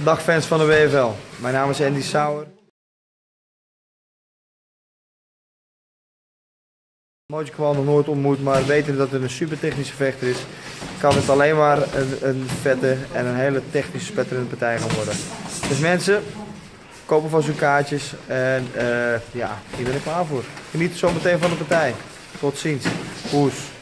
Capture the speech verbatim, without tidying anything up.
Dag fans van de W F L, mijn naam is Andy Souwer. Mohamed Khamal nog nooit ontmoet, maar weten dat het een super technische vechter is, kan het alleen maar een, een vette en een hele technische spetterende partij gaan worden. Dus mensen, kopen van zo'n kaartjes en uh, ja, hier ben ik klaar voor. Geniet zo meteen van de partij. Tot ziens. Poes.